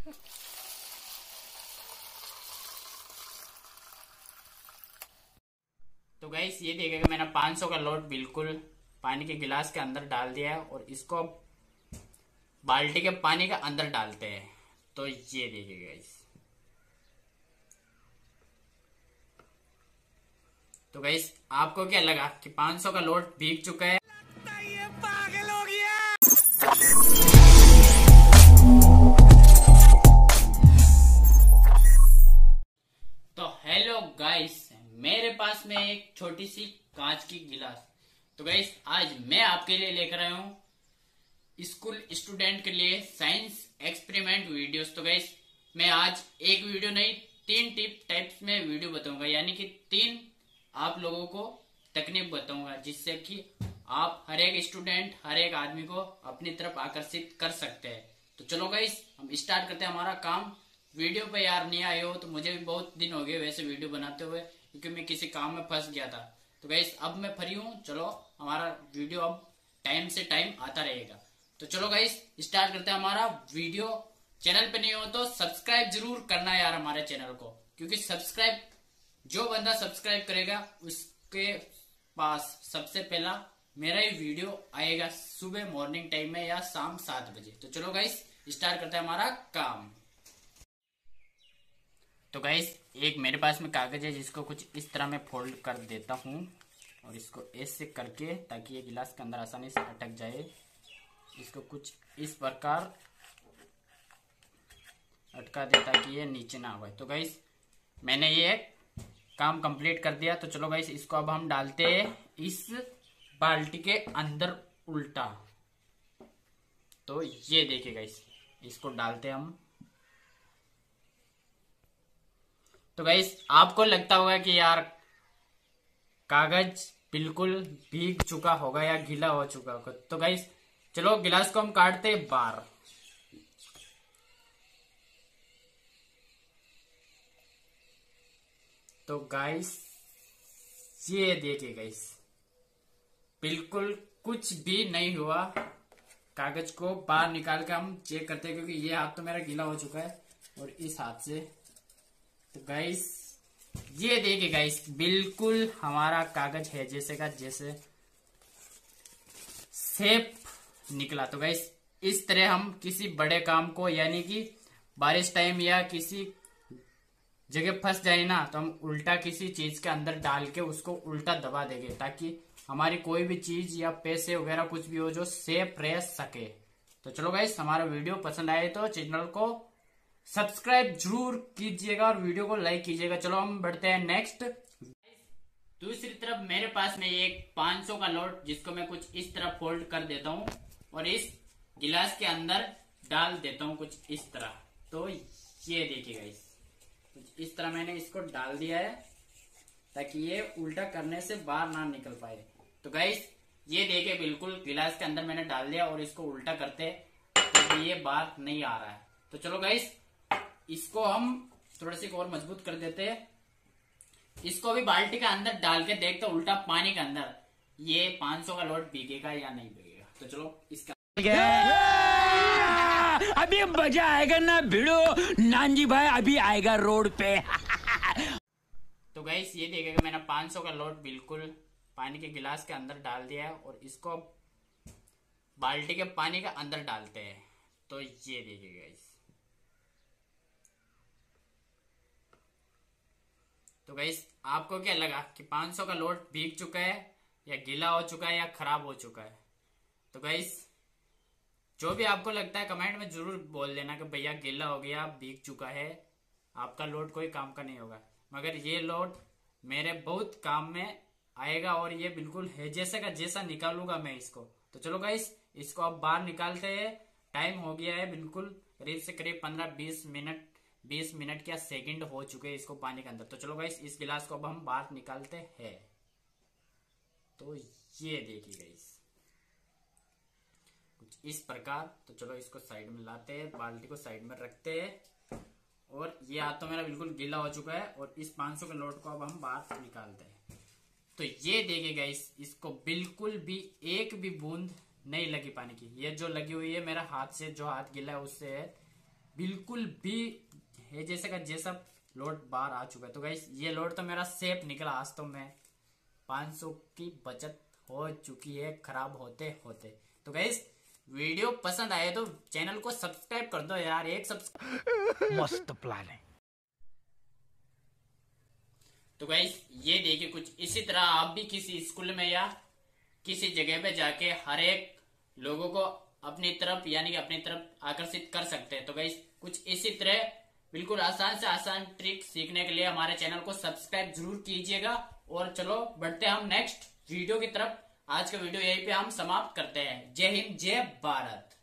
तो गाइस ये देखिएगा मैंने 500 का लोट बिल्कुल पानी के गिलास के अंदर डाल दिया है और इसको बाल्टी के पानी के अंदर डालते हैं। तो ये देखिएगा गाइस। तो गाइस आपको क्या लगा कि 500 का लोट भीग चुका है? ये पागल हो गया। तो हेलो गाइस, मेरे पास में एक छोटी सी कांच की गिलास। तो गाइस आज मैं आपके लिए लेकर आया हूँ स्कूल स्टूडेंट के लिए साइंस एक्सपेरिमेंट वीडियोस। तो गाइस मैं आज एक वीडियो नहीं 3 टाइप्स में वीडियो बताऊंगा, यानी कि 3 आप लोगों को तकनीक बताऊंगा जिससे कि आप हर एक स्टूडेंट हर एक आदमी को अपनी तरफ आकर्षित कर सकते हैं। तो चलो गाइस हम स्टार्ट करते हैं हमारा काम। वीडियो पे यार नहीं आए हो तो मुझे भी बहुत दिन हो गए वैसे वीडियो बनाते हुए, क्योंकि मैं किसी काम में फंस गया था। तो गाइस अब मैं फ्री हूँ, चलो हमारा वीडियो अब टाइम से टाइम आता रहेगा। तो चलो गाइस स्टार्ट करते हैं हमारा वीडियो। चैनल पे नहीं हो तो सब्सक्राइब जरूर करना यार हमारे चैनल को, क्योंकि सब्सक्राइब जो बंदा सब्सक्राइब करेगा उसके पास सबसे पहला मेरा ही वीडियो आएगा सुबह मॉर्निंग टाइम में या शाम 7 बजे। तो चलो गाइस स्टार्ट करते हैं हमारा काम। तो गाइस एक मेरे पास में कागज है जिसको कुछ इस तरह मैं फोल्ड कर देता हूँ और इसको ऐसे करके ताकि ये गिलास के अंदर आसानी से अटक जाए। इसको कुछ इस प्रकार अटका दे ताकि ये नीचे ना आए। तो गाइस मैंने ये काम कंप्लीट कर दिया। तो चलो गाइस इसको अब हम डालते हैं इस बाल्टी के अंदर उल्टा। तो ये देखिए गाइस इसको डालते हैं हम। तो गाइस आपको लगता होगा कि यार कागज बिल्कुल भीग चुका होगा या गीला हो चुका होगा। तो गाइस चलो गिलास को हम काटते हैं बाहर। तो गाइस ये देखिए गाइस बिल्कुल कुछ भी नहीं हुआ। कागज को बाहर निकाल के हम चेक करते हैं, क्योंकि ये हाथ तो मेरा गीला हो चुका है और इस हाथ से। तो गाइस ये देखिए गाइस बिल्कुल हमारा कागज है जैसे का जैसे सेफ निकला। तो गाइस इस तरह हम किसी बड़े काम को, यानी कि बारिश टाइम या किसी जगह फंस जाए ना, तो हम उल्टा किसी चीज के अंदर डाल के उसको उल्टा दबा देंगे ताकि हमारी कोई भी चीज या पैसे वगैरह कुछ भी हो जो सेफ रह सके। तो चलो गाइस हमारा वीडियो पसंद आए तो चैनल को सब्सक्राइब जरूर कीजिएगा और वीडियो को लाइक कीजिएगा। चलो हम बढ़ते हैं नेक्स्ट। दूसरी तरफ मेरे पास में एक 500 का नोट जिसको मैं कुछ इस तरह फोल्ड कर देता हूँ और इस गिलास के अंदर डाल देता हूँ कुछ इस तरह। तो ये देखिए गाइस कुछ इस तरह मैंने इसको डाल दिया है ताकि ये उल्टा करने से बाहर ना निकल पाए। तो गाइस ये देखिए बिल्कुल गिलास के अंदर मैंने डाल दिया और इसको उल्टा करते तो ये बाहर नहीं आ रहा है। तो चलो गाइस इसको हम थोड़ा सी और मजबूत कर देते हैं। इसको भी बाल्टी के अंदर डाल के देखते उल्टा पानी के अंदर ये 500 का नोट भीगेगा या नहीं भीगेगा। तो चलो इसका अभी मजा आएगा ना भिड़ो नानजी भाई, अभी आएगा रोड पे। तो गाइस ये देखिएगा मैंने 500 का नोट बिल्कुल पानी के गिलास के अंदर डाल दिया है और इसको बाल्टी के पानी के अंदर डालते हैं। तो ये देखिए गाइस। तो गाइस आपको क्या लगा कि 500 का नोट भीग चुका है या गीला हो चुका है या खराब हो चुका है? तो गाइस जो भी आपको लगता है कमेंट में जरूर बोल देना कि भैया गीला हो गया, भीग चुका है, आपका नोट कोई काम का नहीं होगा। मगर ये नोट मेरे बहुत काम में आएगा और ये बिल्कुल है जैसे का जैसा निकालूंगा मैं इसको। तो चलो गाइस इसको अब बाहर निकालते हैं। टाइम हो गया है बिल्कुल करीब से करीब 15-20 मिनट क्या सेकंड हो चुके हैं इसको पानी के अंदर। तो चलो गाइस इस गिलास को अब हम बाहर निकालते हैं। तो ये देखिए गाइस कुछ इस प्रकार। तो चलो इसको साइड में लाते हैं, बाल्टी को साइड में रखते हैं और ये हाथ तो मेरा बिल्कुल गीला हो चुका है और इस 500 के नोट को अब हम बाहर निकालते हैं। तो ये देखिए गाइस इसको बिल्कुल भी एक भी बूंद नहीं लगी पानी की। ये जो लगी हुई है मेरा हाथ से, जो हाथ गीला है उससे है। बिल्कुल भी है जैसे का जैसा लोड बाहर आ चुका है। तो गाइस ये लोड तो मेरा सेफ निकला। आज तो मैं 500 की बचत हो चुकी है खराब होते होते। तो गाइस वीडियो पसंद आए तो चैनल को सब्सक्राइब कर दो यार, एक सब्सक्राइब। मस्त प्लान है। तो गाइस ये देखिए कुछ इसी तरह आप भी किसी स्कूल में या किसी जगह पे जाके हर एक लोगों को अपनी तरफ यानी कि अपनी तरफ आकर्षित कर सकते हैं। तो गाइस कुछ इसी तरह बिल्कुल आसान से आसान ट्रिक सीखने के लिए हमारे चैनल को सब्सक्राइब जरूर कीजिएगा। और चलो बढ़ते हैं हम नेक्स्ट वीडियो की तरफ। आज का वीडियो यहीं पे हम समाप्त करते हैं। जय हिंद, जय भारत।